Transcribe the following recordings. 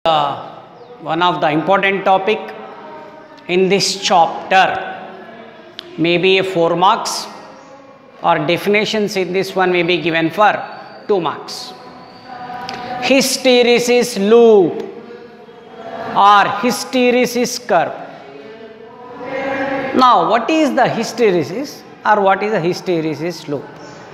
one of the important topic in this chapter. Maybe 4 marks or definitions in this one may be given for 2 marks. Hysteresis loop or hysteresis curve. Now, what is the hysteresis or what is a hysteresis loop?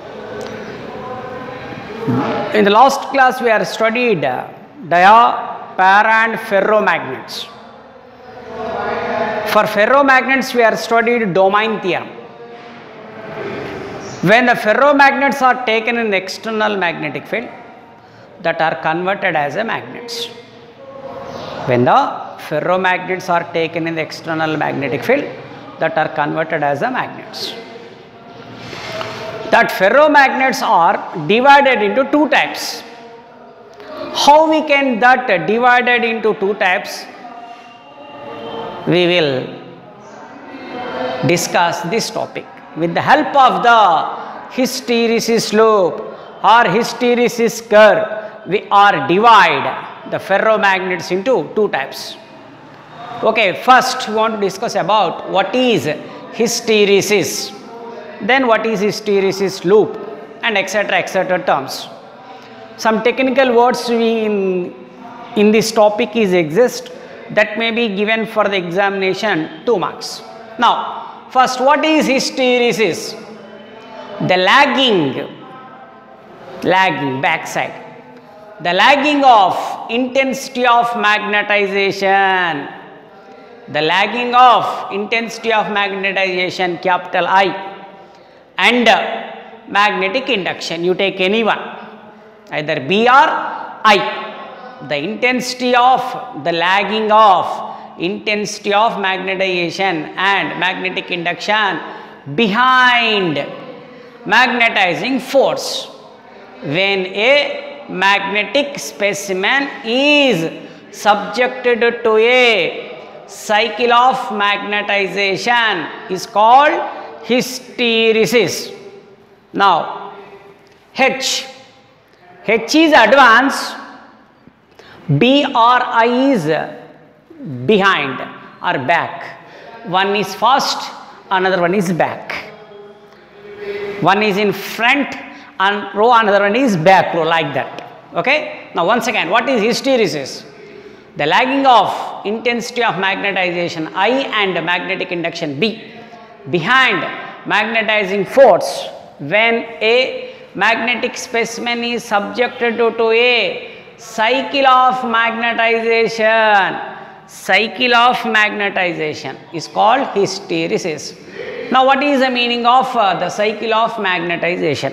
In the last class, we have studied dia, para and ferromagnets. For ferromagnets, we have studied domain theorem. When the ferromagnets are taken in the external magnetic field, that are converted as a magnets. When the ferromagnets are taken in the external magnetic field, that are converted as a magnets. That ferromagnets are divided into 2 types. How we can that divided into 2 types? We will discuss this topic with the help of the hysteresis loop or hysteresis curve. We are divide the ferromagnets into 2 types. Okay, first we want to discuss about what is hysteresis, then what is hysteresis loop, and etc. terms. Some technical words in this topic exist that may be given for the examination 2 marks. Now, first, what is hysteresis? The lagging backside. The lagging of intensity of magnetization. The lagging of intensity of magnetization, capital I, and magnetic induction. You take any one, either B or I. The intensity of the lagging of intensity of magnetization and magnetic induction behind magnetizing force. When a magnetic specimen is subjected to a cycle of magnetization is called hysteresis. Now, H is advance, B or I is behind or back. One is fast, another one is back. One is in front and row, another one is back row, like that. Okay. Now, once again, what is hysteresis? The lagging of intensity of magnetization I and magnetic induction B behind magnetizing force when a magnetic specimen is subjected to a cycle of magnetization. Cycle of magnetization is called hysteresis. Now, what is the meaning of the cycle of magnetization?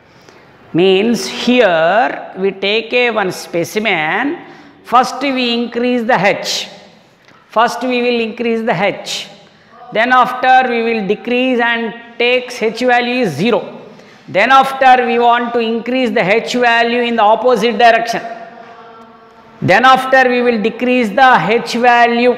Means here we take one specimen. First we increase the H. First we will increase the H. Then after we will decrease and takes H value is 0. Then after we want to increase the H value in the opposite direction. Then after we will decrease the H value.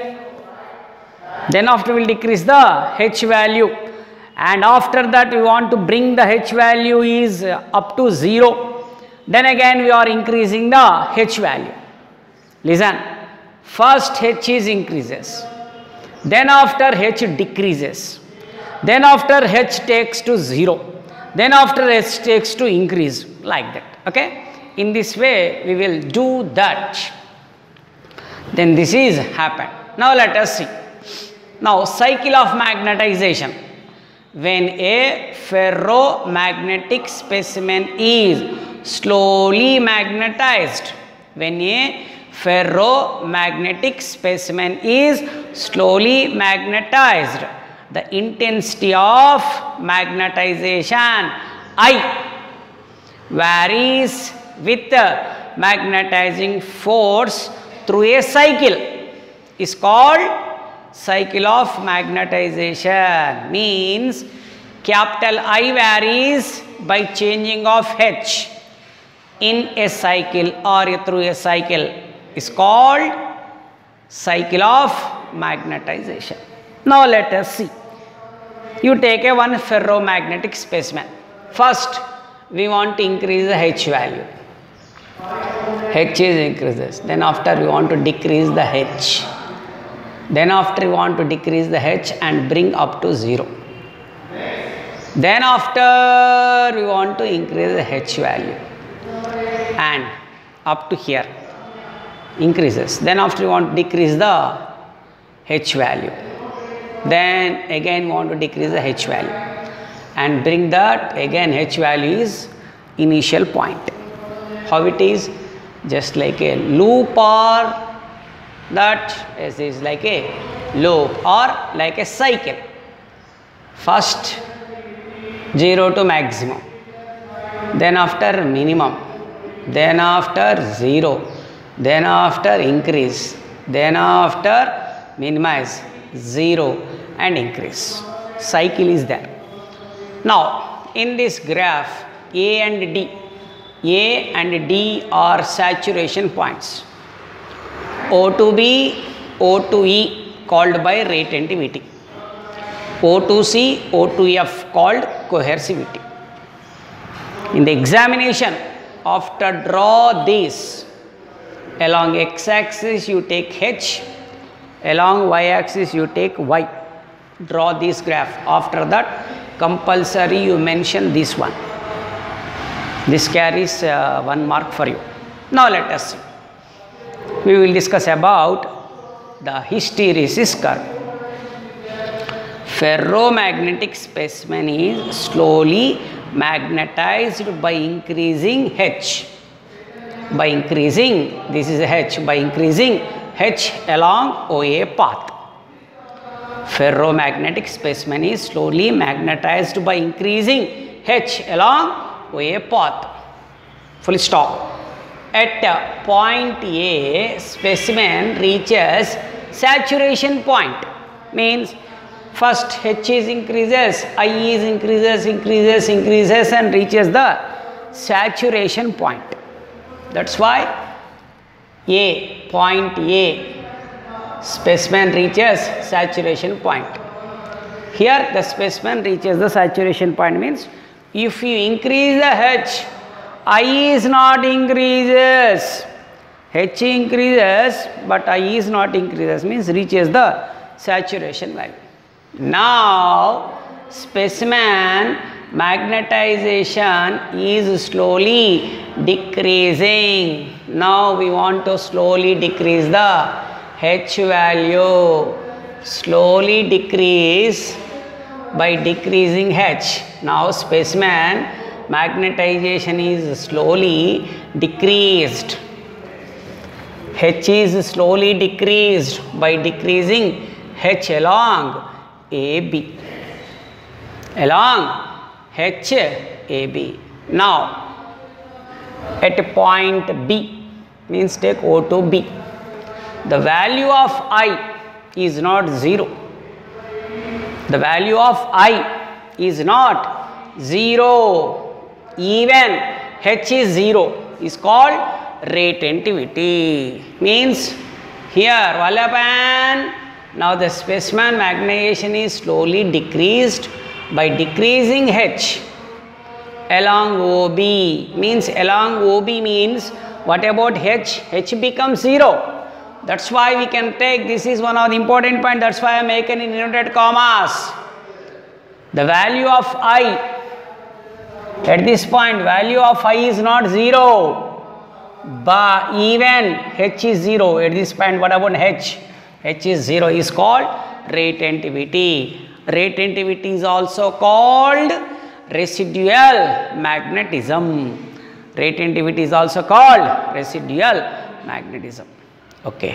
Then after we will decrease the H value. And after that we want to bring the H value is up to 0. Then again we are increasing the H value. Listen, first H is increases. Then after H decreases. Then after H takes to 0. Then after H takes to increase, like that. Okay. In this way we will do that. Then this is happened. Now let us see. Now, cycle of magnetization. When a ferromagnetic specimen is slowly magnetized. When a ferromagnetic specimen is slowly magnetized, the intensity of magnetization I varies with magnetizing force through a cycle is called cycle of magnetization. Means capital I varies by changing of H in a cycle or through a cycle is called cycle of magnetization. Now let us see. You take one ferromagnetic specimen. First we want to increase the H value. H is increases. Then after we want to decrease the H. Then after we want to decrease the H and bring up to 0. Then after we want to increase the H value and up to here increases. Then after we want to decrease the H value. Then again we want to decrease the H value and bring that again H value is initial point. How it is? Just like a loop, or that is like a loop or like a cycle. First 0 to maximum, then after minimum, then after 0, then after increase, then after minimize, 0 and increase. Cycle is there. Now in this graph, A and D are saturation points. O to B, O to E called by retentivity. O to C, O to F called coercivity. In the examination, after draw this, along x-axis you take H, along y-axis you take Y. Draw this graph. After that, compulsory you mention this one. This carries 1 mark for you. Now let us see. We will discuss about the hysteresis curve. Ferromagnetic specimen is slowly magnetized by increasing H. By increasing, this is H, by increasing H along OA path. Ferromagnetic specimen is slowly magnetized by increasing H along OA path. Full stop. At point A, specimen reaches saturation point. Means first H is increases, I is increases and reaches the saturation point. That's why point A, specimen reaches saturation point. Here the specimen reaches the saturation point means if you increase the H, I is not increases. H increases but I is not increases means reaches the saturation value. Now specimen magnetization is slowly decreasing. Now we want to slowly decrease the H value. Slowly decrease by decreasing H. Now specimen magnetization is slowly decreased. H is slowly decreased by decreasing H along AB. Along H AB. Now at point B, means take O to B. The value of I is not 0. The value of I is not 0. Even H is 0 is called retentivity. Means here what happened? Now the specimen magnetization is slowly decreased by decreasing H along OB. Means along OB means what about H? H becomes 0. That's why we can take, this is one of the important points, that's why I make an inverted commas. The value of I, at this point value of I is not 0, but even H is 0. At this point what about H? H is 0 is called retentivity. Retentivity is also called residual magnetism. Retentivity is also called residual magnetism. Okay.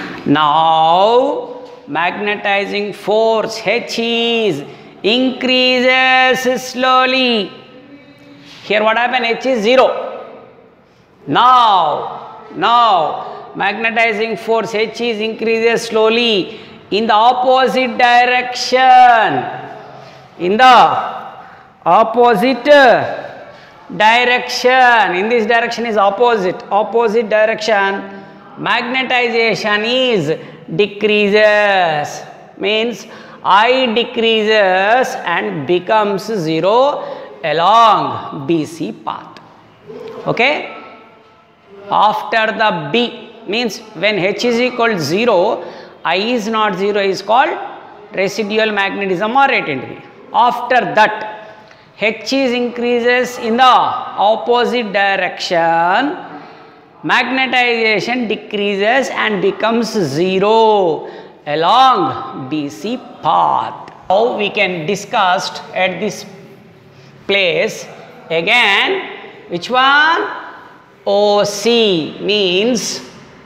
Now magnetizing force H is increases slowly. Here what happened? H is 0. Now magnetizing force H is increases slowly in the opposite direction. In the opposite direction. In this direction is opposite. Opposite direction. Magnetization is decreases. Means I decreases and becomes 0 along BC path. Okay. after the B, means when H is equal to 0, I is not 0 is called residual magnetism or latent. After that, H is increases in the opposite direction, magnetization decreases and becomes 0 along BC path. Now we can discuss at this place again, which one? OC means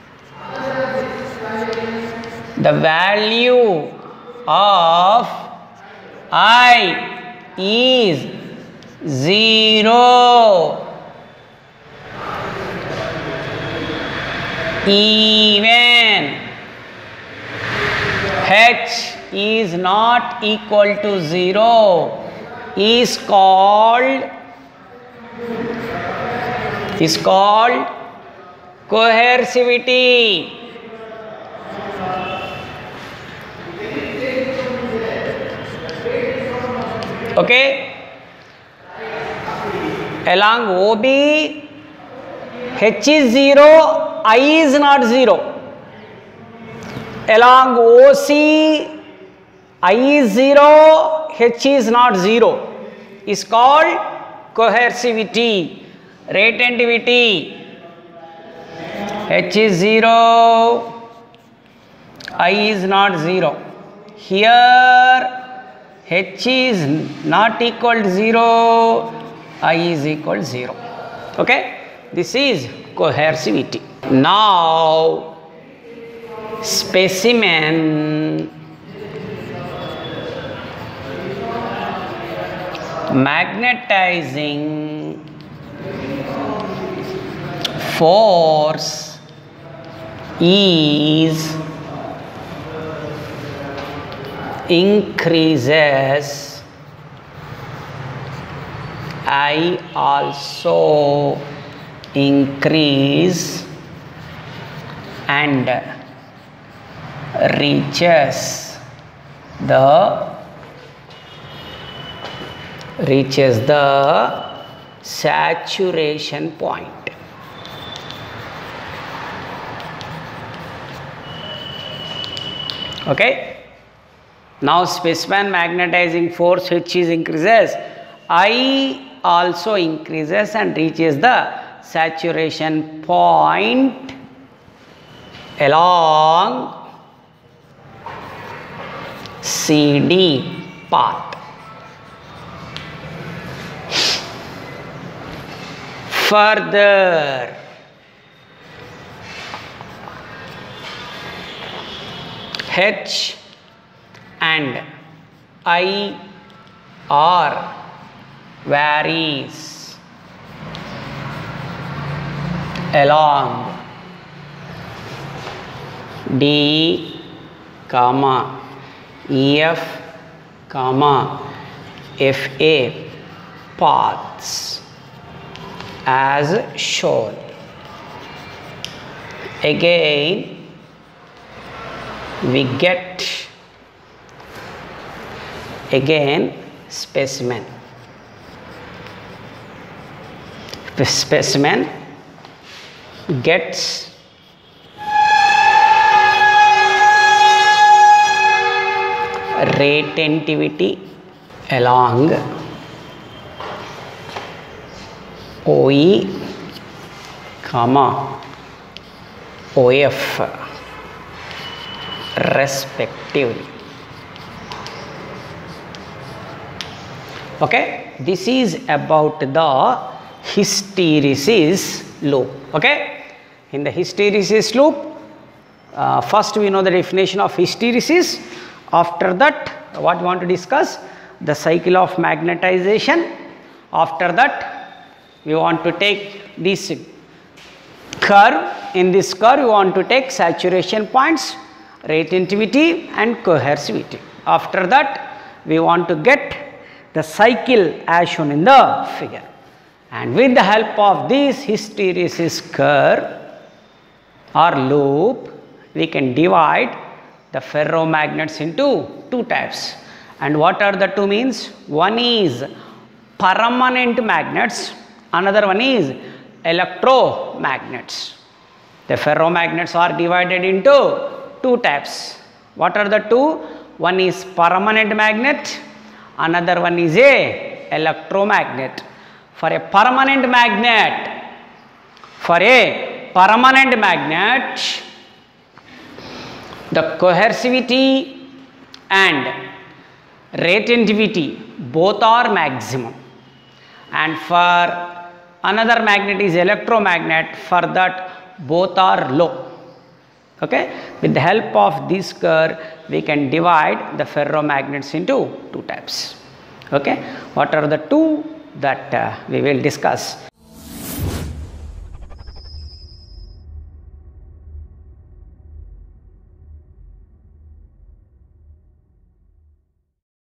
the value of I is 0 even H is not equal to 0 is called coercivity. Okay, along OB H is 0, I is not 0. Along OC I is 0, H is not 0 is called coercivity. Retentivity, H is 0, I is not 0. Here H is not equal to 0, I is equal to 0. Okay, this is coercivity. Now specimen magnetizing force is increases, I also increase and reaches the saturation point. Okay, now specimen magnetizing force H is increases, I also increases and reaches the saturation point along CD path. Further, H and I R varies along D, EF, FA paths as shown. Again we get specimen gets retentivity along OE, OF respectively. Okay, this is about the hysteresis loop. Okay, in the hysteresis loop, first we know the definition of hysteresis. After that, what we want to discuss? The cycle of magnetization. After that, we want to take this curve. In this curve, we want to take saturation points, retentivity and coercivity. After that, we want to get the cycle as shown in the figure. And with the help of this hysteresis curve or loop, we can divide the ferromagnets into two types. And what are the two means? One is permanent magnets, another one is electromagnets. The ferromagnets are divided into two types. What are the two? One is permanent magnet, another one is a electromagnet. For a permanent magnet, the coercivity and retentivity both are maximum, and for another magnet is electromagnet, for that both are low. Okay, with the help of this curve we can divide the ferromagnets into two types. Okay, what are the two that we will discuss